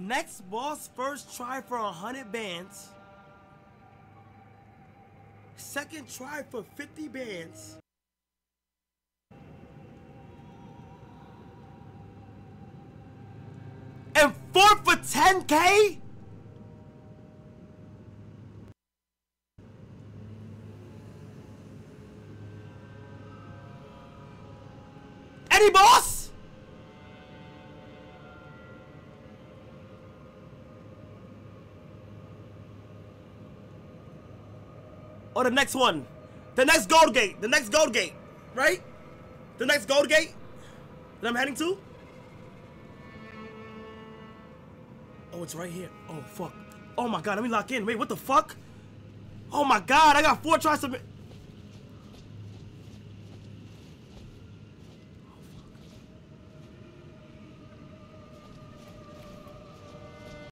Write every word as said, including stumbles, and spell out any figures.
Next boss first try for a hundred bands. Second try for fifty bands. And fourth for ten K? Any boss? Or the next one. The next gold gate. The next gold gate. Right? The next gold gate that I'm heading to? Oh, it's right here. Oh, fuck. Oh, my God. Let me lock in. Wait, what the fuck? Oh, my God. I got four tries to...